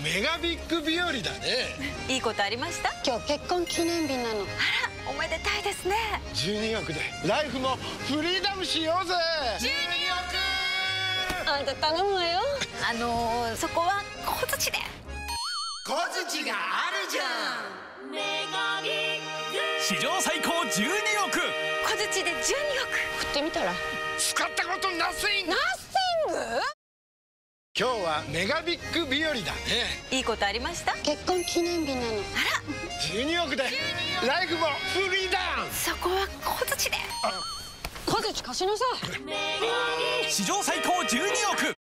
メガビッグ日和だね。 いいことありました？ 今日結婚記念日なの。 あら、おめでたいですね。 12億でライフもフリーダムしようぜ。12億。 あんた頼むわよ。 そこは小槌で。 小槌があるじゃん。 メガビッグ史上最高12億。 小槌で12億。 振ってみたら。 使ったことナッシング。 ナッシング？ 今日はメガビッグ日和だね。 いいことありました？ 結婚記念日なの。 あら、 12億でライフもフリーダム。 そこは小槌で。 小槌貸しなさい。 史上最高12億。